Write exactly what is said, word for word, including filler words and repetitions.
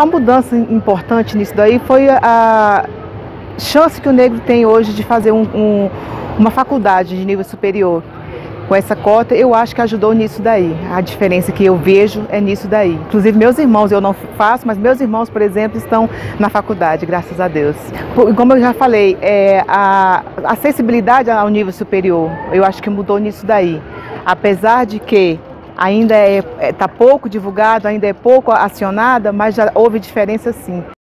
A mudança importante nisso daí foi a chance que o negro tem hoje de fazer um, um, uma faculdade de nível superior. Com essa cota, eu acho que ajudou nisso daí. A diferença que eu vejo é nisso daí. Inclusive, meus irmãos, eu não faço, mas meus irmãos, por exemplo, estão na faculdade, graças a Deus. Como eu já falei, é, a acessibilidade ao nível superior, eu acho que mudou nisso daí. Apesar de que ainda está é, é, pouco divulgado, ainda é pouco acionada, mas já houve diferença sim.